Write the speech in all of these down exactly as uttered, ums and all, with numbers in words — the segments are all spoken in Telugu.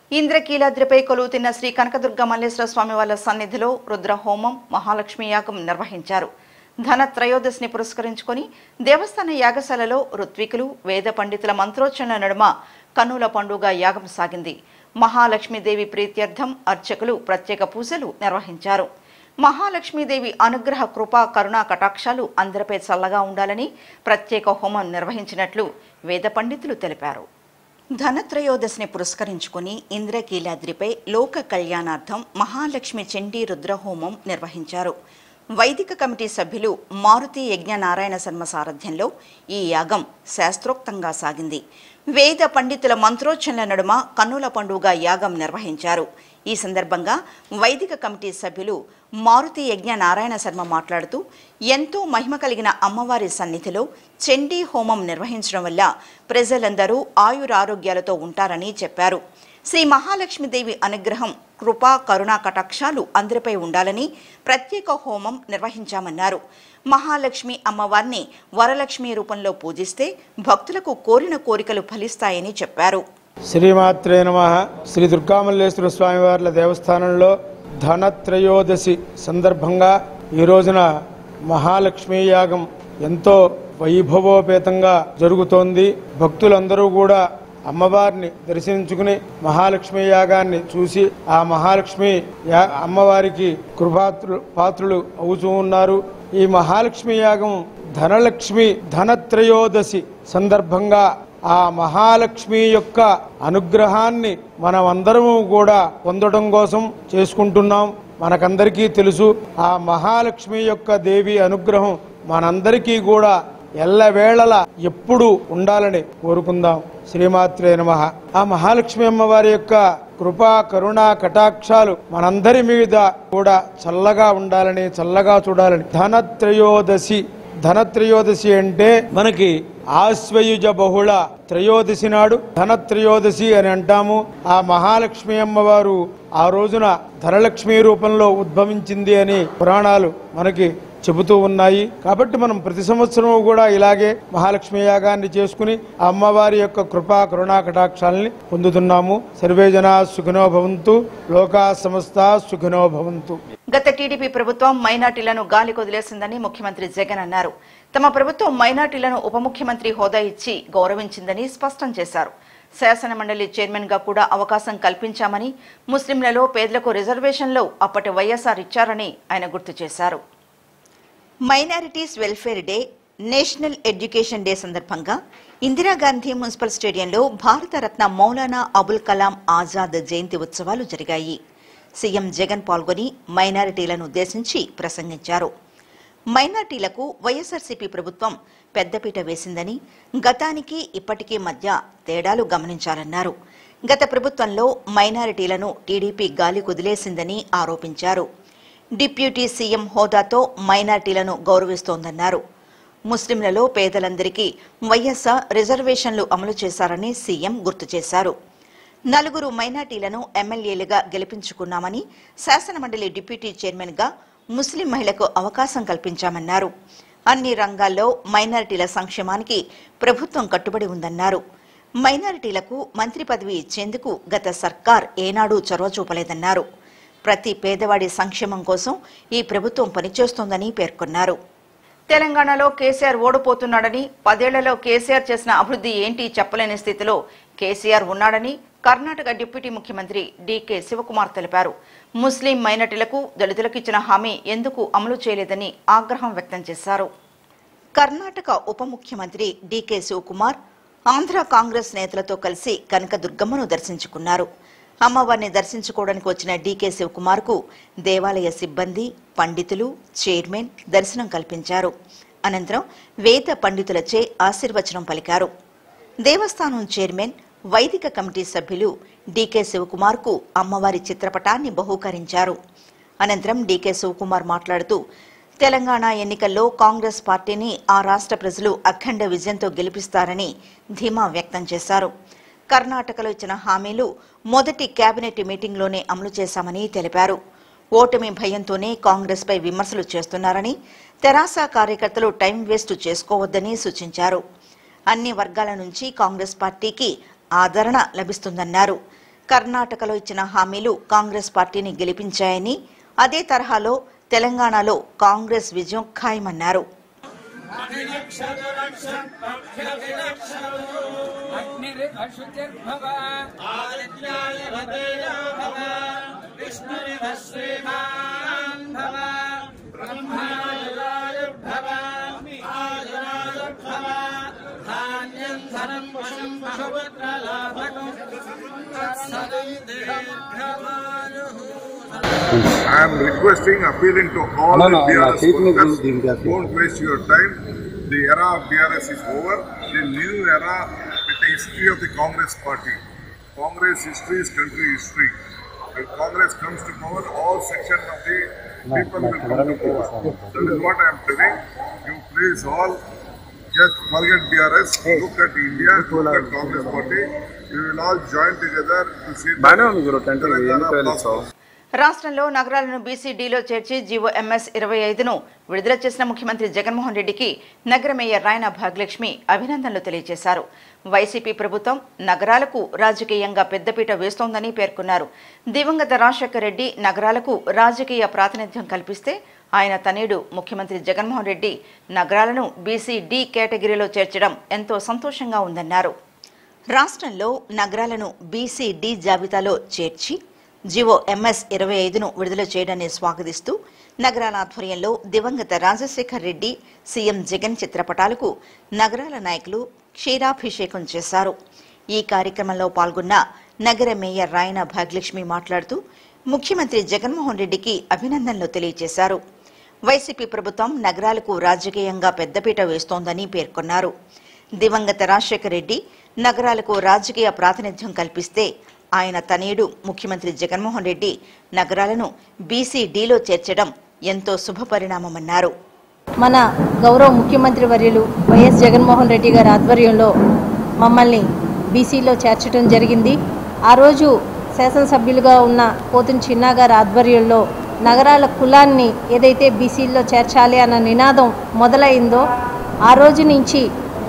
ఇంద్రకీలాద్రిపై కొలువుతిన్న శ్రీ కనకదుర్గ మల్లేశ్వర స్వామి వారి సన్నిధిలో రుద్ర హోమం, మహాలక్ష్మి యాగం నిర్వహించారు. ధన త్రయోదశిని పురస్కరించుకొని దేవస్థాన యాగశాలలో ఋత్వికులు, వేద పండితుల మంత్రోచ్చరణ నడుమ కన్నుల పండుగ యాగం సాగింది. మహాలక్ష్మీదేవి ప్రీత్యర్థం అర్చకులు ప్రత్యేక పూజలు నిర్వహించారు. మహాలక్ష్మీదేవి అనుగ్రహ కృపా కరుణా కటాక్షాలు అందరిపై చల్లగా ఉండాలని ప్రత్యేక హోమం నిర్వహించినట్లు వేద పండితులు తెలిపారు. ధనత్రయోదశిని పురస్కరించుకుని ఇంద్రకీలాద్రిపై లోక కళ్యాణార్థం మహాలక్ష్మి చండీ రుద్రహోమం నిర్వహించారు. వైదిక కమిటీ సభ్యులు మారుతి యజ్ఞ నారాయణ శర్మ సారథ్యంలో ఈ యాగం శాస్త్రోక్తంగా సాగింది. వేద పండితుల మంత్రోచ్చరణ నడుమ కన్నుల పండుగ యాగం నిర్వహించారు. ఈ సందర్భంగా వైదిక కమిటీ సభ్యులు మారుతి యజ్ఞ నారాయణ శర్మ మాట్లాడుతూ, ఎంతో మహిమ కలిగిన అమ్మవారి సన్నిధిలో చండీ హోమం నిర్వహించడం వల్ల ప్రజలందరూ ఆయురారోగ్యాలతో ఉంటారని చెప్పారు. శ్రీ మహాలక్ష్మీదేవి అనుగ్రహం, కృపా కరుణా కటాక్షాలు అందరిపై ఉండాలని ప్రత్యేక హోమం నిర్వహించామన్నారు. మహాలక్ష్మి అమ్మవారిని వరలక్ష్మి రూపంలో పూజిస్తే భక్తులకు కోరిన కోరికలు ఫలిస్తాయని చెప్పారు. శ్రీమాత్రే నమః. శ్రీ దుర్గామల్లేశ్వర స్వామివార్ల దేవస్థానంలో ధనత్రయోదశి సందర్భంగా ఈ రోజున మహాలక్ష్మీ యాగం ఎంతో వైభవోపేతంగా జరుగుతోంది. భక్తులందరూ కూడా అమ్మవారిని దర్శించుకుని మహాలక్ష్మి యాగాన్ని చూసి ఆ మహాలక్ష్మి అమ్మవారికి కృపాత్రు పాత్రులు అవుతూ ఉన్నారు. ఈ మహాలక్ష్మి యాగం ధనలక్ష్మి ధనత్రయోదశి సందర్భంగా ఆ మహాలక్ష్మి యొక్క అనుగ్రహాన్ని మనమందరము కూడా పొందడం కోసం చేసుకుంటున్నాం. మనకందరికీ తెలుసు, ఆ మహాలక్ష్మి యొక్క దేవి అనుగ్రహం మనందరికీ కూడా ఎల్లవేళలా ఎప్పుడు ఉండాలని కోరుకుందాం. శ్రీమాత్రే నమః. ఆ మహాలక్ష్మి అమ్మవారి యొక్క కృపా కరుణా కటాక్షాలు మనందరి మీద కూడా చల్లగా ఉండాలని, చల్లగా చూడాలని. ధనత్రయోదశి ధనత్రయోదశి అంటే మనకి ఆశ్వయుజ బహుళ త్రయోదశి నాడు ధనత్రయోదశి అని అంటాము. ఆ మహాలక్ష్మి అమ్మవారు ఆ రోజున ధనలక్ష్మి రూపంలో ఉద్భవించింది అని పురాణాలు మనకి చెబుతూ ఉన్నాయి. కాబట్టి మనం ప్రతి సంవత్సరం కూడా ఇలాగే మహాలక్ష్మి యాగాన్ని చేసుకుని అమ్మవారి యొక్క కృపా కరుణా కటాక్షాలని పొందుతున్నాము. సర్వే జనా సుఖినో భవంతు, లోకా సమస్తా సుఖినో భవంతు. గత టీడీపీ ప్రభుత్వం మైనార్టీలను గాలి కొదిలేసిందని ముఖ్యమంత్రి జగన్ అన్నారు. తమ ప్రభుత్వం మైనార్టీలను ఉప ముఖ్యమంత్రి హోదా ఇచ్చి గౌరవించిందని స్పష్టం చేశారు. శాసన మండలి చైర్మన్ గా కూడా అవకాశం కల్పించామని, ముస్లింలలో పేదలకు రిజర్వేషన్లో అప్పటి వైఎస్ఆర్ ఇచ్చారని ఆయన గుర్తు చేశారు. Minorities welfare day, national education day సందర్భంగా ఇందిరాగాంధీ మున్సిపల్ స్టేడియంలో భారతరత్న మౌలానా అబుల్ కలాం ఆజాద్ జయంతి ఉత్సవాలు జరిగాయి. సీఎం జగన్ పాల్గొని మైనారిటీలను ఉద్దేశించి ప్రసంగించారు. మైనారిటీలకు వైఎస్ఆర్సీపీ ప్రభుత్వం పెద్దపీట వేసిందని, గతానికి ఇప్పటికీ మధ్య తేడాలు గమనించాలన్నారు. గత ప్రభుత్వంలో మైనారిటీలను టీడీపీ గాలి కుదిలేసిందని ఆరోపించారు. Deputy CM హోదాతో మైనార్టీలను గౌరవిస్తోందన్నారు. ముస్లింలలో పేదలందరికీ వైఎస్ఆర్ రిజర్వేషన్లు అమలు చేశారని సీఎం గుర్తు చేశారు. నలుగురు మైనార్టీలను ఎమ్మెల్యేలుగా గెలిపించుకున్నామని, శాసనమండలి డిప్యూటీ చైర్మన్గా ముస్లిం మహిళకు అవకాశం కల్పించామన్నారు. అన్ని రంగాల్లో మైనారిటీల సంక్షేమానికి ప్రభుత్వం కట్టుబడి ఉందన్నారు. మైనారిటీలకు మంత్రి పదవి ఇచ్చేందుకు గత సర్కార్ ఏనాడూ చొరవ చూపలేదన్నారు. ప్రతి పేదవాడి సంక్షేమం కోసం ఈ ప్రభుత్వం పనిచేస్తోందని పేర్కొన్నారు. తెలంగాణలో కేసీఆర్ ఓడిపోతున్నాడని, పదేళ్లలో కేసీఆర్ చేసిన అభివృద్ధి ఏంటి చెప్పలేని స్థితిలో కేసీఆర్ ఉన్నాడని కర్ణాటక డిప్యూటీ ముఖ్యమంత్రి డీకే శివకుమార్ తెలిపారు. ముస్లిం మైనార్టీలకు, దళితులకు ఇచ్చిన హామీ ఎందుకు అమలు చేయలేదని ఆగ్రహం వ్యక్తం చేశారు. కర్ణాటక ఉప ముఖ్యమంత్రి డీకే శివకుమార్ ఆంధ్ర కాంగ్రెస్ నేతలతో కలిసి కనకదుర్గమ్మను దర్శించుకున్నారు. అమ్మవారిని దర్శించుకోవడానికి వచ్చిన డీకే శివకుమార్ కు దేవాలయ సిబ్బంది, పండితులు, చైర్మన్ దర్శనం కల్పించారు. అనంతరం వేద పండితులచే ఆశీర్వచనం పలికారు. దేవస్థానం చైర్మన్, వైదిక కమిటీ సభ్యులు డీకే శివకుమార్ కు అమ్మవారి చిత్రపటాన్ని బహూకరించారు. అనంతరం డీకే శివకుమార్ మాట్లాడుతూ, తెలంగాణ ఎన్నికల్లో కాంగ్రెస్ పార్టీని ఆ రాష్ట్ర ప్రజలు అఖండ విజయంతో గెలిపిస్తారని ధీమా వ్యక్తం చేశారు. కర్ణాటకలో ఇచ్చిన హామీలు మొదటి కేబినెట్ మీటింగ్లోనే అమలు చేశామని తెలిపారు. ఓటమి భయంతోనే కాంగ్రెస్ పై విమర్శలు చేస్తున్నారని, తెరాస కార్యకర్తలు టైం వేస్ట్ చేసుకోవద్దని సూచించారు. అన్ని వర్గాల నుంచి కాంగ్రెస్ పార్టీకి ఆదరణ లభిస్తుందన్నారు. కర్ణాటకలో ఇచ్చిన హామీలు కాంగ్రెస్ పార్టీని గెలిపించాయని అదే తరహాలో తెలంగాణలో కాంగ్రెస్ విజయం ఖాయమన్నారు. I am requesting, appealing to all no, the no, B R S workers, don't waste your time. The era of B R S is over. The new era with the history of the Congress party. Congress history is country history. When Congress comes to power, all sections of the people will come to power. That is what I am telling. You please all just forget B R S, look at India, look at Congress party. You will all join together to see the రాష్ట్రంలో నగరాలను బీసీడీలో చేర్చి జీవో ఎంఎస్ ఇరవై ఐదును విడుదల చేసిన ముఖ్యమంత్రి జగన్మోహన్ రెడ్డికి నగర మేయర్ రాయన భాగ్యలక్ష్మి అభినందనలు తెలియజేశారు. వైసీపీ ప్రభుత్వం నగరాలకు రాజకీయంగా పెద్దపీట వేస్తోందని పేర్కొన్నారు. దివంగత రాజశేఖర రెడ్డి నగరాలకు రాజకీయ ప్రాతినిధ్యం కల్పిస్తే ఆయన తనయుడు ముఖ్యమంత్రి జగన్మోహన్ రెడ్డి నగరాలను బీసీడీ కేటగిరీలో చేర్చడం ఎంతో సంతోషంగా ఉందన్నారు. రాష్ట్రంలో నగరాలను బీసీడీ జాబితాలో చేర్చి జీవో ఎంఎస్ ఇరవై ఐదును విడుదల చేయడాన్ని స్వాగతిస్తూ నగరాల ఆధ్వర్యంలో దివంగత రాజశేఖర్ రెడ్డి, సీఎం జగన్ చిత్రపటాలకు నగరాల నాయకులు క్షీరాభిషేకం చేశారు. ఈ కార్యక్రమంలో పాల్గొన్న నగర మేయర్ రాయన భాగ్యలక్ష్మి మాట్లాడుతూ ముఖ్యమంత్రి జగన్మోహన్ రెడ్డికి అభినందనలు తెలియజేశారు. వైసీపీ ప్రభుత్వం నగరాలకు రాజకీయంగా పెద్దపీట వేస్తోందని పేర్కొన్నారు. దివంగత రాజశేఖర రెడ్డి నగరాలకు రాజకీయ ప్రాతినిధ్యం కల్పిస్తే ఆయన తనయుడు ముఖ్యమంత్రి జగన్మోహన్ రెడ్డి నగరాలను బీసీడీలో చేర్చడం ఎంతో శుభపరిణామమన్నారు. మన గౌరవ ముఖ్యమంత్రి వర్యులు వైఎస్ జగన్మోహన్ రెడ్డి గారి ఆధ్వర్యంలో మమ్మల్ని బీసీలో చేర్చడం జరిగింది. ఆ రోజు శాసనసభ్యులుగా ఉన్న పోతుని చిన్నా గారి ఆధ్వర్యంలో నగరాల కులాన్ని ఏదైతే బీసీలో చేర్చాలి అన్న నినాదం మొదలైందో ఆ రోజు నుంచి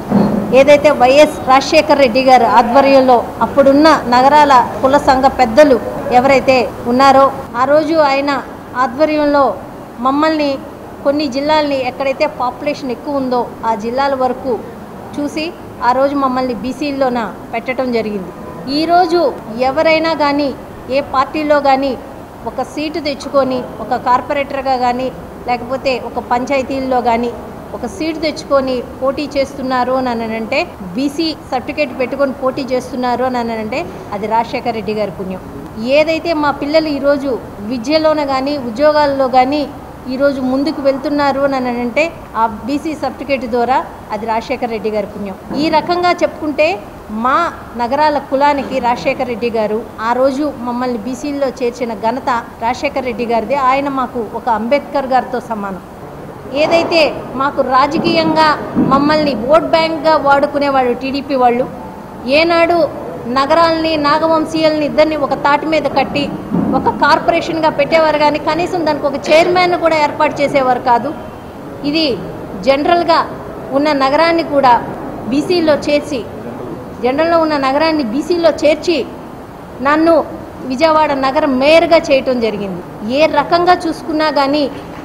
ఏదైతే వైఎస్ రాజశేఖర రెడ్డి గారు ఆధ్వర్యంలో అప్పుడున్న నగరాల కుల సంఘ పెద్దలు ఎవరైతే ఉన్నారో ఆ రోజు ఆయన ఆధ్వర్యంలో మమ్మల్ని కొన్ని జిల్లాల్ని ఎక్కడైతే పాపులేషన్ ఎక్కువ ఉందో ఆ జిల్లాల వరకు చూసి ఆ రోజు మమ్మల్ని బీసీల్లోన పెట్టడం జరిగింది. ఈరోజు ఎవరైనా కానీ ఏ పార్టీలో కానీ ఒక సీటు తెచ్చుకొని ఒక కార్పొరేటర్గా కానీ లేకపోతే ఒక పంచాయతీల్లో కానీ ఒక సీటు తెచ్చుకొని పోటీ చేస్తున్నారు అని అంటే బీసీ సర్టిఫికేట్ పెట్టుకొని పోటీ చేస్తున్నారు అని అంటే అది రాజశేఖర రెడ్డి గారి పుణ్యం. ఏదైతే మా పిల్లలు ఈరోజు విద్యలోన కానీ ఉద్యోగాల్లో కానీ ఈరోజు ముందుకు వెళ్తున్నారు అని అంటే ఆ బీసీ సర్టిఫికేట్ ద్వారా అది రాజశేఖర రెడ్డి గారి పుణ్యం. ఈ రకంగా చెప్పుకుంటే మా నగరాల కులానికి రాజశేఖర రెడ్డి గారు ఆ రోజు మమ్మల్ని బీసీల్లో చేర్చిన ఘనత రాజశేఖర రెడ్డి గారిది. ఆయన మాకు ఒక అంబేద్కర్ గారితో సమానం. ఏదైతే మాకు రాజకీయంగా మమ్మల్ని ఓట్ బ్యాంక్గా వాడుకునేవాళ్ళు టీడీపీ వాళ్ళు ఏనాడు నగరాలని నాగవంశీయుల్ని ఇద్దరిని ఒక తాటి మీద కట్టి ఒక కార్పొరేషన్గా పెట్టేవారు కానీ కనీసం దానికి ఒక చైర్మన్ కూడా ఏర్పాటు చేసేవారు కాదు. ఇది జనరల్గా ఉన్న నగరాన్ని కూడా బీసీలో చేర్చి జనరల్లో ఉన్న నగరాన్ని బీసీలో చేర్చి నన్ను విజయవాడ నగర మేయర్గా చేయటం జరిగింది. ఏ రకంగా చూసుకున్నా కానీ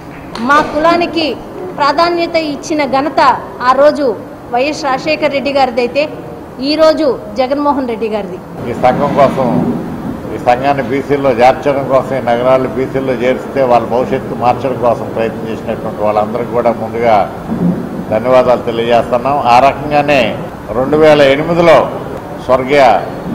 మా కులానికి ప్రాధాన్యత ఇచ్చిన ఘనత ఆ రోజు వైఎస్ రాజశేఖర రెడ్డి గారిదైతే ఈరోజు జగన్మోహన్ రెడ్డి గారిది. ఈ సంఘం కోసం ఈ సంఘాన్ని బీసీల్లో చేర్చడం కోసం ఈ నగరాలు బీసీల్లో చేరిస్తే వాళ్ళ భవిష్యత్తు మార్చడం కోసం ప్రయత్నం చేసినటువంటి వాళ్ళందరికీ కూడా ముందుగా ధన్యవాదాలు తెలియజేస్తున్నాం. ఆ రకంగానే రెండు వేల ఎనిమిదిలో స్వర్గీయ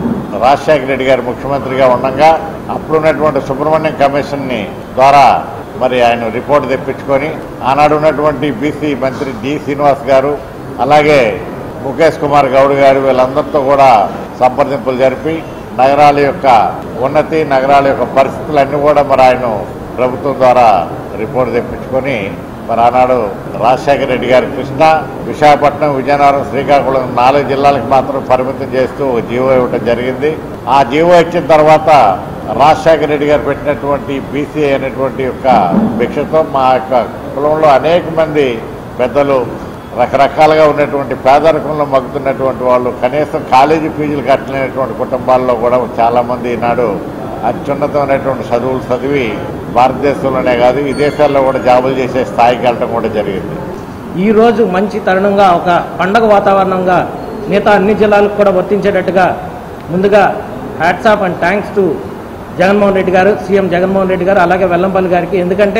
రాజశేఖర రెడ్డి గారు ముఖ్యమంత్రిగా ఉండగా అప్పుడున్నటువంటి సుబ్రహ్మణ్యం కమిషన్ని ద్వారా మరి ఆయన రిపోర్ట్ తెప్పించుకొని ఆనాడు ఉన్నటువంటి బీసీ మంత్రి డి శ్రీనివాస్ గారు అలాగే ముఖేష్ కుమార్ గౌడ్ గారు వీళ్ళందరితో కూడా సంప్రదింపులు జరిపి నగరాల యొక్క ఉన్నతి నగరాల యొక్క పరిస్థితులన్నీ కూడా మరి ఆయన ప్రభుత్వం ద్వారా రిపోర్ట్ తెప్పించుకొని మరి ఆనాడు రాజశేఖర రెడ్డి గారు కృష్ణా, విశాఖపట్నం, విజయనగరం, శ్రీకాకుళం నాలుగు జిల్లాలకు మాత్రం పరిమితం చేస్తూ జీవో ఇవ్వడం జరిగింది. ఆ జీవో ఇచ్చిన తర్వాత రాజశేఖర రెడ్డి గారు పెట్టినటువంటి బీసీ అనేటువంటి యొక్క భిక్షతో మా యొక్క కులంలో అనేక మంది పెద్దలు రకరకాలుగా ఉన్నటువంటి పేదరికంలో మగ్గుతున్నటువంటి వాళ్ళు, కనీసం కాలేజీ ఫీజులు కట్టలేనటువంటి కుటుంబాల్లో కూడా చాలామంది ఈనాడు అత్యున్నతమైనటువంటి చదువులు చదివి భారతదేశంలోనే కాదు విదేశాల్లో కూడా జాబులు చేసే స్థాయికి వెళ్ళడం కూడా జరిగింది. ఈరోజు మంచి తరుణంగా ఒక పండగ వాతావరణంగా మిగతా అన్ని జిల్లాలకు కూడా వర్తించేటట్టుగా ముందుగా hats off and thanks to Jaganmohan Reddy గారు, సీఎం జగన్మోహన్ రెడ్డి గారు, అలాగే వెల్లంపల్లి గారికి. ఎందుకంటే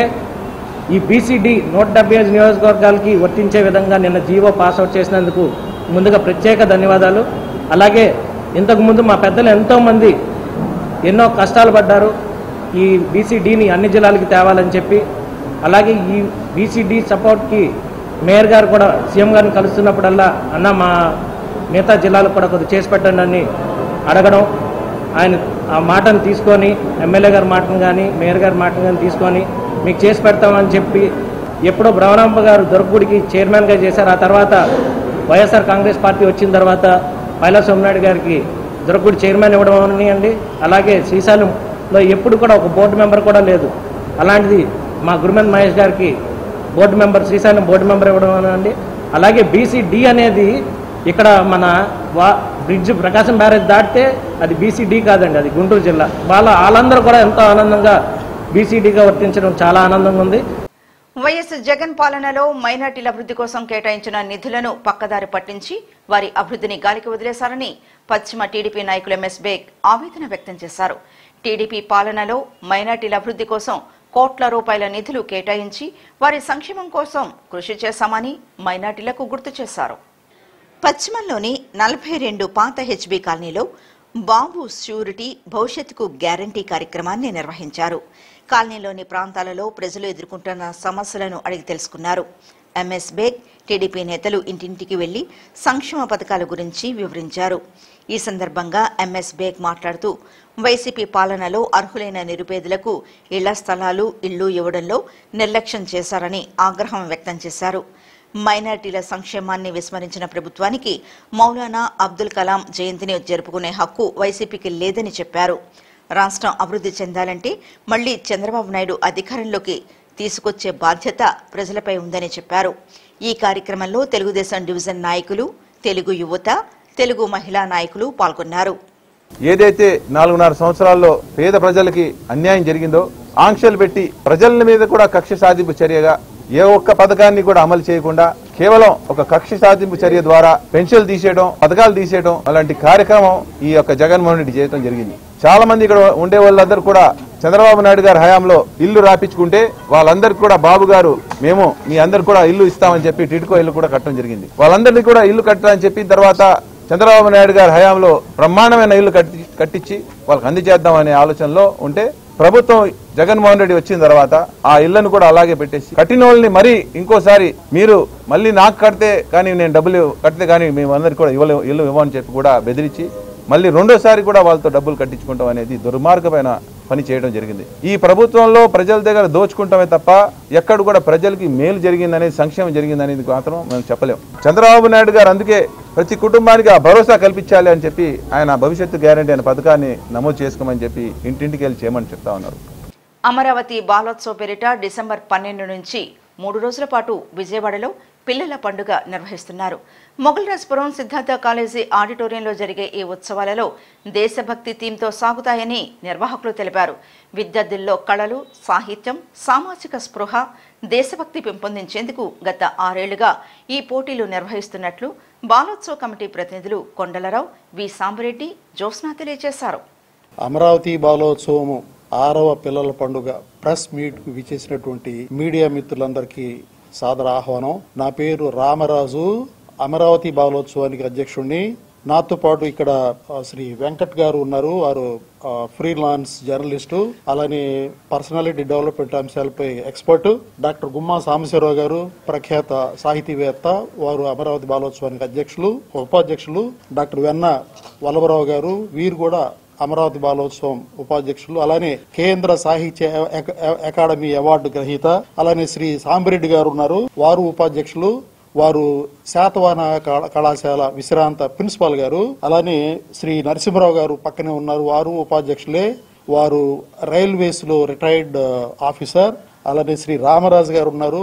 ఈ బీసీడీ నూట డెబ్బై ఐదు నియోజకవర్గాలకి వర్తించే విధంగా నిన్న జీవో పాస్అవుట్ చేసినందుకు ముందుగా ప్రత్యేక ధన్యవాదాలు. అలాగే ఇంతకుముందు మా పెద్దలు ఎంతోమంది ఎన్నో కష్టాలు పడ్డారు ఈ బీసీడీని అన్ని జిల్లాలకి తేవాలని చెప్పి. అలాగే ఈ బీసీడీ సపోర్ట్కి మేయర్ గారు కూడా సీఎం గారిని కలుస్తున్నప్పుడల్లా అన్న మా మిగతా జిల్లాలకు కూడా కొద్దిగా చేసి పెట్టండి అని అడగడం, ఆయన ఆ మాటను తీసుకొని ఎమ్మెల్యే గారి మాటను కానీ మేయర్ గారి మాటను కానీ తీసుకొని మీకు చేసి పెడతామని చెప్పి ఎప్పుడో బ్రహ్మరాంబ గారు దొరకగుడికి చైర్మన్గా చేశారు. ఆ తర్వాత వైఎస్ఆర్ కాంగ్రెస్ పార్టీ వచ్చిన తర్వాత పైలా సోమనాయుడు గారికి దొరకగుడి చైర్మన్ ఇవ్వడం అనియండి. అలాగే శ్రీశైలంలో ఎప్పుడు కూడా ఒక బోర్డు మెంబర్ కూడా లేదు. అలాంటిది మా గురుమంత్ మహేష్ గారికి board member, Srisailam board member ఇవ్వడం అనండి. అలాగే బీసీడీ అనేది ఇక్కడ మన వా బ్రిడ్జ్ ప్రకాశం బ్యారేజ్ దాటితే అది బీసీడీ కాదండి, అది గుంటూరు జిల్లా. వాళ్ళ వాళ్ళందరూ కూడా ఎంతో ఆనందంగా బీసీడీగా వర్తించడం చాలా ఆనందంగా ఉంది. వైఎస్ జగన్ పాలనలో మైనార్టీల అభివృద్ధి కోసం కేటాయించిన నిధులను పక్కదారి పట్టించి వారి అభివృద్ధిని గాలికి వదిలేశారని పశ్చిమ టీడీపీ నాయకులు ఎంఎస్ బేగ్ ఆవేదన వ్యక్తం చేశారు. టీడీపీ పాలనలో మైనార్టీల అభివృద్ధి కోసం కోట్ల రూపాయల నిధులు కేటాయించి వారి సంక్షేమం కోసం కృషి చేశామని మైనార్టీలకు గుర్తు చేశారు. పశ్చిమంలోని నలభై రెండు పాత హెచ్బీ కాలనీలో బాబు ష్యూరిటీ భవిష్యత్తుకు గ్యారంటీ కార్యక్రమాన్ని నిర్వహించారు. కాలనీలోని ప్రాంతాలలో ప్రజలు ఎదుర్కొంటున్న సమస్యలను అడిగి తెలుసుకున్నారు. ఎంఎస్ బేగ్ టీడీపీ నేతలు ఇంటింటికి వెళ్లి సంక్షేమ పథకాల గురించి వివరించారు. ఈ సందర్భంగా ఎంఎస్ బేగ్ మాట్లాడుతూ వైసీపీ పాలనలో అర్హులైన నిరుపేదలకు ఇళ్ల స్థలాలు, ఇళ్లు ఇవ్వడంలో నిర్లక్ష్యం చేశారని ఆగ్రహం వ్యక్తం చేశారు. మైనార్టీల సంక్షేమాన్ని విస్మరించిన ప్రభుత్వానికి మౌలానా అబ్దుల్ కలాం జయంతిని జరుపుకునే హక్కు వైసీపీకి లేదని చెప్పారు. రాష్ట్రం అభివృద్ధి చెందాలంటే మళ్లీ చంద్రబాబు నాయుడు అధికారంలోకి తీసుకొచ్చే బాధ్యత ప్రజలపై ఉందని చెప్పారు. ఈ కార్యక్రమంలో తెలుగుదేశం డివిజన్ నాయకులు, తెలుగు యువత, తెలుగు మహిళా నాయకులు పాల్గొన్నారు. ఏదైతే నాలుగున్నర సంవత్సరాల్లో పేద ప్రజలకి అన్యాయం జరిగిందో ఆంక్షలు పెట్టి ప్రజల మీద కూడా కక్ష సాధింపు చర్యగా ఏ ఒక్క పథకాన్ని కూడా అమలు చేయకుండా కేవలం ఒక కక్ష సాధింపు చర్య ద్వారా పెన్షన్లు తీసేయడం, పథకాలు తీసేయడం అలాంటి కార్యక్రమం ఈ యొక్క జగన్మోహన్ రెడ్డి చేయడం జరిగింది. చాలా మంది ఇక్కడ ఉండే వాళ్ళందరూ కూడా చంద్రబాబు నాయుడు గారి హయాంలో ఇల్లు రాపించుకుంటే వాళ్ళందరికీ కూడా బాబు గారు మేము మీ అందరు కూడా ఇల్లు ఇస్తామని చెప్పి టిడ్కో ఇల్లు కూడా కట్టడం జరిగింది. వాళ్ళందరినీ కూడా ఇల్లు కట్టాలని చెప్పి తర్వాత చంద్రబాబు నాయుడు గారి హయాంలో బ్రహ్మాండమైన ఇల్లు కట్టి కట్టించి వాళ్ళకి అందజేద్దాం అనే ఆలోచనలో ఉంటే ప్రభుత్వం జగన్మోహన్ రెడ్డి వచ్చిన తర్వాత ఆ ఇళ్లను కూడా అలాగే పెట్టేసి కట్టిన వాళ్ళని మరీ ఇంకోసారి మీరు మళ్ళీ నాకు కడితే కానీ నేను డబ్బులు కడితే కానీ మేమందరికీ కూడా ఇవ్వలే ఇల్లు ఇవ్వని చెప్పి కూడా బెదిరించి మళ్ళీ రెండోసారి కూడా వాళ్ళతో డబ్బులు కట్టించుకుంటాం అనేది దుర్మార్గమైన పని చేయడం జరిగింది. ఈ ప్రభుత్వంలో ప్రజల దగ్గర దోచుకుంటామే తప్ప ఎక్కడ కూడా ప్రజలకి మేలు జరిగిందనేది, సంక్షేమం జరిగిందనేది మాత్రం మేము చెప్పలేము. చంద్రబాబు నాయుడు గారు అందుకే ప్రతి కుటుంబానికి ఆ భరోసా కల్పించాలి అని చెప్పి ఆయన భవిష్యత్తు గ్యారంటీ అనే పథకాన్ని నమోదు చేసుకోమని చెప్పి ఇంటింటికి వెళ్ళి చేయమని చెప్తా ఉన్నారు. అమరావతి బాలోత్సవ పేరిట డిసెంబర్ పన్నెండు నుంచి మూడు రోజుల పాటు విజయవాడలో పిల్లల పండుగ నిర్వహిస్తున్నారు. మొగల్రాజ్పురం సిద్ధార్థ కాలేజీ ఆడిటోరియంలో జరిగే ఈ ఉత్సవాలలో దేశభక్తి థీమ్తో సాగుతాయని నిర్వాహకులు తెలిపారు. విద్యార్థుల్లో కళలు, సాహిత్యం, సామాజిక స్పృహ, దేశభక్తి పెంపొందించేందుకు గత ఆరేళ్లుగా ఈ పోటీలు నిర్వహిస్తున్నట్లు బాలోత్సవ కమిటీ ప్రతినిధులు కొండలరావు, వి సాంబరెడ్డి, జ్యోత్స్న తెలియజేశారు. అమరావతి బాలోత్సవము ఆరవ పిల్లల పండుగ ప్రెస్ మీట్ కు విచ్చేసినటువంటి మీడియా మిత్రులందరికీ సాదర ఆహ్వానం. నా పేరు రామరాజు, అమరావతి బాలోత్సవానికి అధ్యక్షుడిని. నాతో పాటు ఇక్కడ శ్రీ వెంకట్ గారు ఉన్నారు, వారు ఫ్రీలాన్స్ జర్నలిస్టు, అలానే పర్సనాలిటీ డెవలప్మెంట్ అంశాలపై ఎక్స్పర్ట్. డాక్టర్ గుమ్మా సాంబశివరావు గారు ప్రఖ్యాత సాహితీవేత్త, వారు అమరావతి బాలోత్సవానికి అధ్యక్షులు ఉపాధ్యక్షులు. డాక్టర్ వెన్న వల్లభరావు గారు, వీరు కూడా అమరావతి బాలోత్సవం ఉపాధ్యక్షులు. అలానే కేంద్ర సాహిత్య అకాడమీ అవార్డు గ్రహీత, అలానే శ్రీ సాంబరెడ్డి గారు ఉన్నారు, వారు ఉపాధ్యక్షులు. వారు శాతవాహన కళాశాల విశ్రాంత ప్రిన్సిపాల్ గారు. అలానే శ్రీ నరసింహరావు గారు పక్కనే ఉన్నారు, వారు ఉపాధ్యక్షులే. వారు రైల్వేస్ లో రిటైర్డ్ ఆఫీసర్. అలానే శ్రీ రామరాజు గారు ఉన్నారు,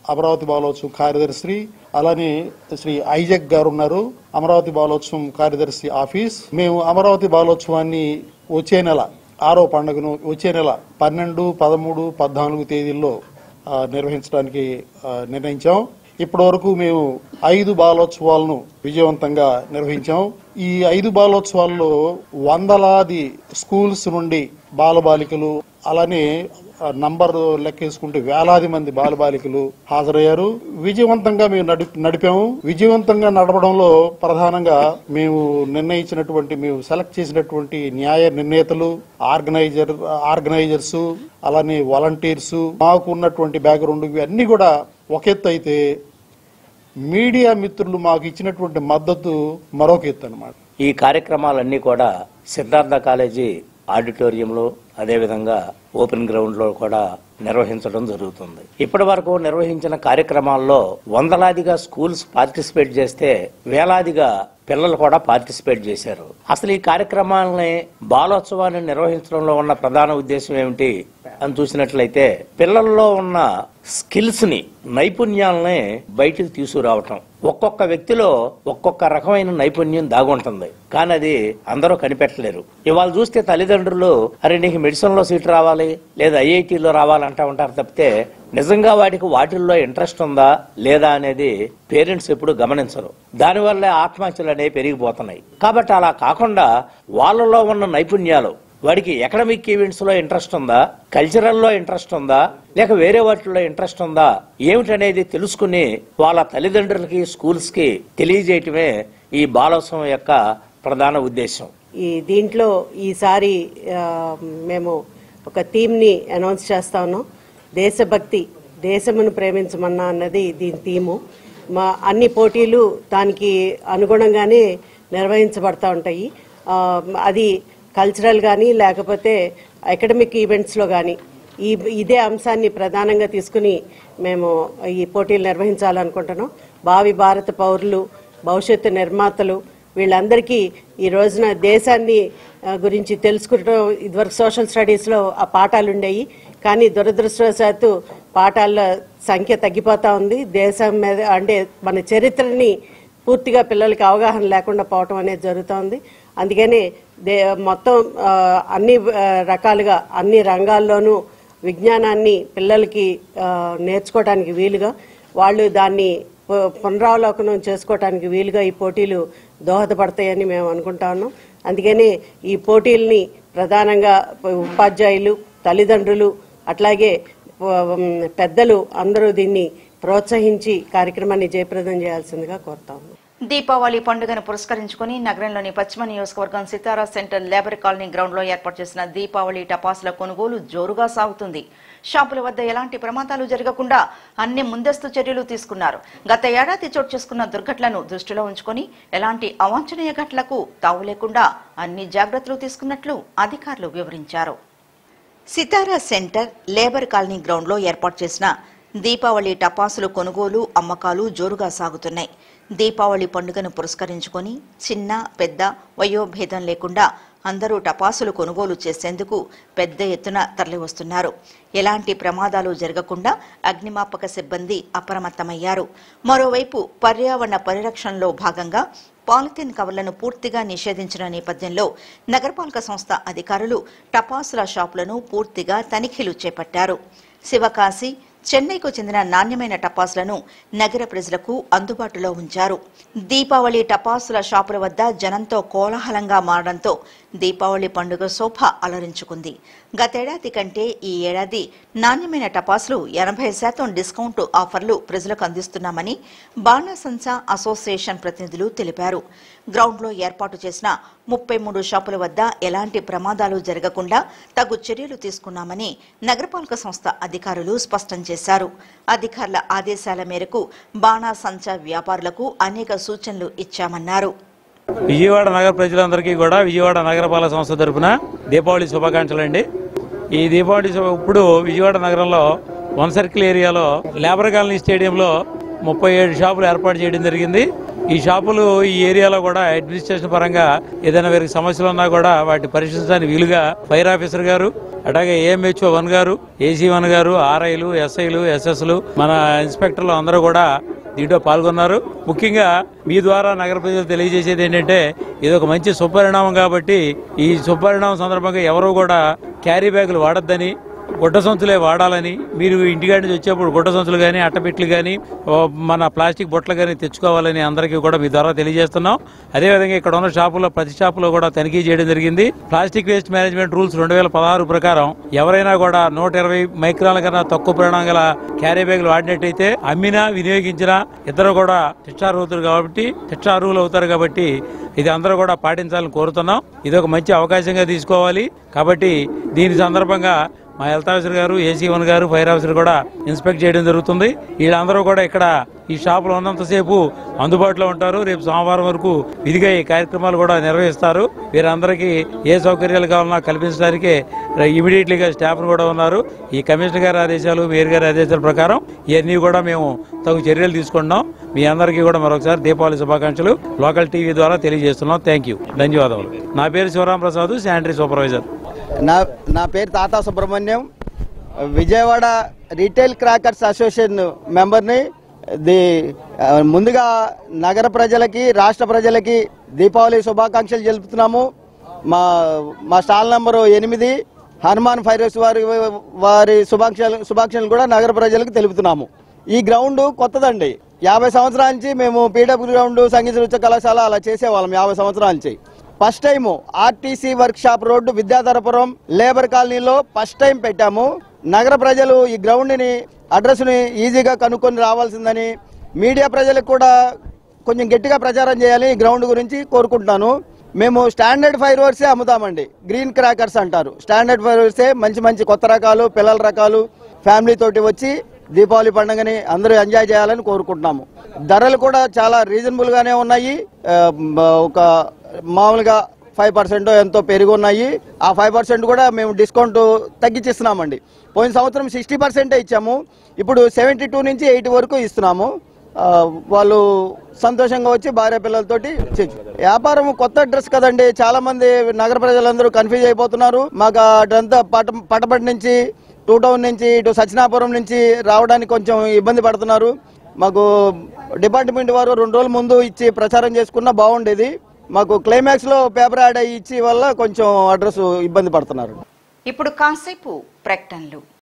అమరావతి బాలోత్సవం కార్యదర్శి, అలానే శ్రీ ఐజక్ గారు ఉన్నారు, అమరావతి బాలోత్సవం కార్యదర్శి ఆఫీస్. మేము అమరావతి బాలోత్సవాన్ని వచ్చే నెల ఆరో పండుగను వచ్చే నెల పన్నెండు పదమూడు పద్నాలుగు తేదీల్లో నిర్వహించడానికి నిర్ణయించాం. ఇప్పటి వరకు మేము ఐదు బాలోత్సవాలను విజయవంతంగా నిర్వహించాం. ఈ ఐదు బాలోత్సవాల్లో వందలాది స్కూల్స్ నుండి బాలబాలికలు, అలానే నంబర్ లెక్కేసుకుంటే వేలాది మంది బాలబాలికలు హాజరయ్యారు. విజయవంతంగా మేము నడిపాము. విజయవంతంగా నడపడంలో ప్రధానంగా మేము నిర్ణయించినటువంటి మేము సెలెక్ట్ చేసినటువంటి న్యాయ నిర్ణేతలు, ఆర్గనైజర్ ఆర్గనైజర్స్, అలానే వాలంటీర్స్, మాకు ఉన్నటువంటి బ్యాక్గ్రౌండ్ ఇవన్నీ కూడా ఒక ఎత్తు అయితే, మీడియా మిత్రులు మాకు ఇచ్చినటువంటి మద్దతు మరొక ఎత్తు అన్నమాట. ఈ కార్యక్రమాలన్నీ కూడా సిద్ధార్థ కాలేజీ ఆడిటోరియంలో, అదేవిధంగా ఓపెన్ గ్రౌండ్ లో కూడా నిర్వహించడం జరుగుతుంది. ఇప్పటి వరకు నిర్వహించిన కార్యక్రమాల్లో వందలాదిగా స్కూల్స్ పార్టిసిపేట్ చేస్తే వేలాదిగా పిల్లలు కూడా పార్టిసిపేట్ చేశారు. అసలు ఈ కార్యక్రమాలని బాలోత్సవాన్ని నిర్వహించడంలో ఉన్న ప్రధాన ఉద్దేశం ఏమిటి అని చూసినట్లయితే, పిల్లల్లో ఉన్న స్కిల్స్ ని, నైపుణ్యాలని బయటికి తీసుకురావటం. ఒక్కొక్క వ్యక్తిలో ఒక్కొక్క రకమైన నైపుణ్యం దాగుంటుంది, కానీ అది అందరూ కనిపెట్టలేరు. ఇవాళ చూస్తే తల్లిదండ్రులు అరే నీకు మెడిసిన్ లో సీట్ రావాలి లేదా ఐఐటీలో రావాలంటా ఉంటారు తప్పితే నిజంగా వాటికి వాటిల్లో ఇంట్రెస్ట్ ఉందా లేదా అనేది పేరెంట్స్ ఎప్పుడు గమనించరు. దానివల్లే ఆత్మహత్యలు అనేవి పెరిగిపోతున్నాయి. కాబట్టి అలా కాకుండా వాళ్ళలో ఉన్న నైపుణ్యాలు, వాడికి ఎకడమిక్ ఈవెంట్స్ లో ఇంట్రెస్ట్ ఉందా, కల్చరల్ లో ఇంట్రెస్ట్ ఉందా, లేక వేరే వాటిల్లో ఇంట్రెస్ట్ ఉందా ఏమిటనేది తెలుసుకుని వాళ్ళ తల్లిదండ్రులకి, స్కూల్స్ కి తెలియజేయటమే ఈ బాలోత్సవం యొక్క ప్రధాన ఉద్దేశం. ఈ దీంట్లో ఈసారి మేము ఒక థీమ్ ని అనౌన్స్ చేస్తా ఉన్నాం. దేశభక్తి, దేశమును ప్రేమించమన్నా అన్నది దీని థీము. మా అన్ని పోటీలు దానికి అనుగుణంగానే నిర్వహించబడతా ఉంటాయి. అది కల్చరల్ కానీ లేకపోతే అకాడమిక్ ఈవెంట్స్లో కానీ ఈ ఇదే అంశాన్ని ప్రధానంగా తీసుకుని మేము ఈ పోటీలు నిర్వహించాలనుకుంటున్నాం. భావి భారత పౌరులు, భవిష్యత్తు నిర్మాతలు వీళ్ళందరికీ ఈ రోజున దేశాన్ని గురించి తెలుసుకోవడం, ఇదివరకు సోషల్ స్టడీస్లో ఆ పాఠాలు ఉండేవి, కానీ దురదృష్టవశాత్తు పాఠాల సంఖ్య తగ్గిపోతా ఉంది. దేశం మీద అంటే మన చరిత్రని పూర్తిగా పిల్లలకి అవగాహన లేకుండా పోవటం అనేది జరుగుతోంది. అందుకనే దే మొత్తం అన్ని రకాలుగా అన్ని రంగాల్లోనూ విజ్ఞానాన్ని పిల్లలకి నేర్చుకోవడానికి వీలుగా, వాళ్ళు దాన్ని పునరావలోకనం చేసుకోవడానికి వీలుగా ఈ పోటీలు దోహదపడతాయని మేము అనుకుంటా ఉన్నాం. అందుకనే ఈ పోటీల్ని ప్రధానంగా ఉపాధ్యాయులు, తల్లిదండ్రులు, అట్లాగే పెద్దలు అందరూ దీన్ని ప్రోత్సహించి కార్యక్రమాన్ని జయప్రదం చేయాల్సిందిగా కోరుతా ఉన్నాం. దీపావళి పండుగను పురస్కరించుకుని నగరంలోని పశ్చిమ నియోజకవర్గం Sitara centre labour colony ground లో ఏర్పాటు చేసిన దీపావళి టపాసుల కొనుగోలు జోరుగా సాగుతుంది. షాపుల వద్ద ఎలాంటి ప్రమాదాలు జరగకుండా అన్ని ముందస్తు చర్యలు తీసుకున్నారు. గత ఏడాది చోటు చేసుకున్న దుర్ఘటనలను దృష్టిలో ఉంచుకుని ఎలాంటి అవాంఛనీయ ఘటనలకు తావు లేకుండా అన్ని జాగ్రత్తలు తీసుకున్నట్లు అధికారులు వివరించారు. Sitara centre labour colony ground లో ఏర్పాటు చేసిన దీపావళి టపాసులు కొనుగోలు, అమ్మకాలు జోరుగా సాగుతున్నాయి. దీపావళి పండుగను పురస్కరించుకొని చిన్న పెద్ద వయోభేదం లేకుండా అందరూ టపాసులు కొనుగోలు చేసేందుకు పెద్ద ఎత్తున తరలివస్తున్నారు. ఎలాంటి ప్రమాదాలు జరగకుండా అగ్నిమాపక సిబ్బంది అప్రమత్తమయ్యారు. మరోవైపు పర్యావరణ పరిరక్షణలో భాగంగా పాలిథిన్ కవర్లను పూర్తిగా నిషేధించిన నేపథ్యంలో నగరపాలక సంస్థ అధికారులు టపాసుల షాపులను పూర్తిగా తనిఖీలు చేపట్టారు. శివకాశి, చెన్నైకు చెందిన నాణ్యమైన టపాసులను నగర ప్రజలకు అందుబాటులో ఉంచారు. దీపావళి టపాసుల షాపుల వద్ద జనంతో కోలాహలంగా మారడంతో దీపావళి పండుగ శోభ అలరించుకుంది. గతేడాది కంటే ఈ ఏడాది నాణ్యమైన టపాసులు ఎనభై శాతం డిస్కౌంట్ ఆఫర్లు ప్రజలకు అందిస్తున్నామని బాణాసంచా అసోసియేషన్ ప్రతినిధులు తెలిపారు. గ్రౌండ్లో ఏర్పాటు చేసిన ముప్పై మూడు షాపుల వద్ద ఎలాంటి ప్రమాదాలు జరగకుండా తగు చర్యలు తీసుకున్నామని నగరపాలక సంస్థ అధికారులు స్పష్టం చేశారు. అధికారుల ఆదేశాల మేరకు బాణాసంచా వ్యాపారులకు అనేక సూచనలు ఇచ్చామన్నారు. విజయవాడ నగర ప్రజలందరికీ కూడా విజయవాడ నగరపాలక సంస్థ తరఫున దీపావళి శుభాకాంక్షలు అండి. ఈ దీపావళి ఇప్పుడు విజయవాడ నగరంలో వన్ సర్కిల్ ఏరియాలో లేబర్ కాలనీ స్టేడియంలో ముప్పై ఏడు షాపులు ఏర్పాటు చేయడం జరిగింది. ఈ షాపులు ఈ ఏరియాలో కూడా అడ్మినిస్ట్రేషన్ పరంగా ఏదైనా వీరికి సమస్యలు ఉన్నా కూడా వాటిని పరిశీలించడానికి వీలుగా ఫైర్ ఆఫీసర్ గారు, అట్లాగే ఏఎంహెచ్ఓ వన్ గారు, ఏసీ వన్ గారు, ఆర్ఐలు, ఎస్ఐలు, ఎస్ఎస్లు, మన ఇన్స్పెక్టర్లు అందరూ కూడా దీంట్లో పాల్గొన్నారు. ముఖ్యంగా మీ ద్వారా నగర ప్రజలు తెలియజేసేది ఏంటంటే ఇది ఒక మంచి సుపరిణామం కాబట్టి ఈ సుపరిణామం సందర్భంగా ఎవరు కూడా క్యారీ బ్యాగులు వాడొద్దని, గుడ్డ సంచులే వాడాలని, మీరు ఇంటికాడి నుంచి వచ్చేప్పుడు గుడ్డ సంచులు కానీ, అట్టపెట్లు కానీ, మన ప్లాస్టిక్ బొట్టలు కానీ తెచ్చుకోవాలని అందరికీ కూడా మీ ద్వారా తెలియజేస్తున్నాం. అదేవిధంగా ఇక్కడ ఉన్న షాపుల్లో ప్రతి షాపులో కూడా తనిఖీ చేయడం జరిగింది. ప్లాస్టిక్ వేస్ట్ మేనేజ్మెంట్ రూల్స్ రెండు వేల పదహారు ప్రకారం ఎవరైనా కూడా నూట ఇరవై మైక్రాన్ల కన్నా తక్కువ పరిమాణం గల క్యారీ బ్యాగులు వాడినట్టయితే అమ్మినా వినియోగించినా ఇద్దరు కూడా శిక్షార్హులు కాబట్టి శిక్షార్హులు అవుతారు కాబట్టి ఇది అందరూ కూడా పాటించాలని కోరుతున్నాం. ఇది ఒక మంచి అవకాశంగా తీసుకోవాలి. కాబట్టి దీని సందర్భంగా మా హెల్త్ ఆఫీసర్ గారు, ఏసీ వన్ గారు, ఫైర్ ఆఫీసర్ కూడా ఇన్స్పెక్ట్ చేయడం జరుగుతుంది. వీళ్ళందరూ కూడా ఇక్కడ ఈ షాపులో ఉన్నంతసేపు అందుబాటులో ఉంటారు. రేపు సోమవారం వరకు విధిగా ఈ కార్యక్రమాలు కూడా నిర్వహిస్తారు. వీరందరికీ ఏ సౌకర్యాలు కావాలన్నా కల్పించడానికి ఇమీడియట్లీగా స్టాఫ్ కూడా ఉన్నారు. ఈ కమిషనర్ గారి ఆదేశాలు, మేయర్ గారి ఆదేశాల ప్రకారం ఇవన్నీ కూడా మేము తగు చర్యలు తీసుకుంటున్నాం. మీ అందరికీ కూడా మరొకసారి దీపావళి శుభాకాంక్షలు లోకల్ టీవీ ద్వారా తెలియజేస్తున్నాం. థ్యాంక్ యూ, ధన్యవాదాలు. నా పేరు శివరాం ప్రసాద్, శానిటరీ సూపర్వైజర్. నా నా పేరు Tata Subrahmanyam, Vijayawada retail crackers association మెంబర్ని. ది ముందుగా నగర ప్రజలకి, రాష్ట్ర ప్రజలకి దీపావళి శుభాకాంక్షలు తెలుపుతున్నాము. మా మా స్టాల్ నంబరు ఎనిమిది హనుమాన్ ఫైరోస్ వారి వారి శుభాకాంక్షలు శుభాకాంక్షలు కూడా నగర ప్రజలకు తెలుపుతున్నాము. ఈ గ్రౌండ్ కొత్తదండి. యాభై సంవత్సరాల నుంచి మేము పీడబ్ల్యూ గ్రౌండ్, సంగీత నృత్య కళాశాల అలా చేసేవాళ్ళం. యాభై సంవత్సరాల నుంచి first time RTC workshop road Vidyadharapuram labour కాలనీలో ఫస్ట్ టైం పెట్టాము. నగర ప్రజలు ఈ గ్రౌండ్ ని అడ్రస్ ని ఈజీగా కనుక్కొని రావాల్సిందని, మీడియా ప్రజలకు కూడా కొంచెం గట్టిగా ప్రచారం చేయాలి ఈ గ్రౌండ్ గురించి కోరుకుంటున్నాను. మేము స్టాండర్డ్ ఫైర్ వర్క్సే అమ్ముతామండి. గ్రీన్ క్రాకర్స్ అంటారు. స్టాండర్డ్ ఫైర్ వర్క్సే మంచి మంచి కొత్త రకాలు, పిల్లల రకాలు ఫ్యామిలీ తోటి వచ్చి దీపావళి పండుగని అందరూ ఎంజాయ్ చేయాలని కోరుకుంటున్నాము. ధరలు కూడా చాలా రీజనబుల్ గానే ఉన్నాయి. ఒక మామూలుగా ఫైవ్ పర్సెంట్ ఎంతో పెరిగి ఉన్నాయి. ఆ ఫైవ్ పర్సెంట్ కూడా మేము డిస్కౌంట్ తగ్గించిస్తున్నామండి. పోయిన సంవత్సరం సిక్స్టీ పర్సెంటే ఇచ్చాము, ఇప్పుడు సెవెంటీ టూ నుంచి ఎయిటీ వరకు ఇస్తున్నాము. వాళ్ళు సంతోషంగా వచ్చి భార్య పిల్లలతోటి వ్యాపారం. కొత్త అడ్రస్ కదండి, చాలా మంది నగర ప్రజలందరూ కన్ఫ్యూజ్ అయిపోతున్నారు. మాకు అటంతా పట పటపటి నుంచి, టూ టౌన్ నుంచి, ఇటు సత్యనాపురం నుంచి రావడానికి కొంచెం ఇబ్బంది పడుతున్నారు. మాకు డిపార్ట్మెంట్ వారు రెండు రోజుల ముందు ఇచ్చి ప్రచారం చేసుకున్నా బాగుండేది. మాకు క్లైమాక్స్ లో పేపర్ యాడ్ ఇచ్చి వల్ల కొంచెం అడ్రస్ ఇబ్బంది పడుతున్నారు. ఇప్పుడు కాసేపు ప్రకటనలు.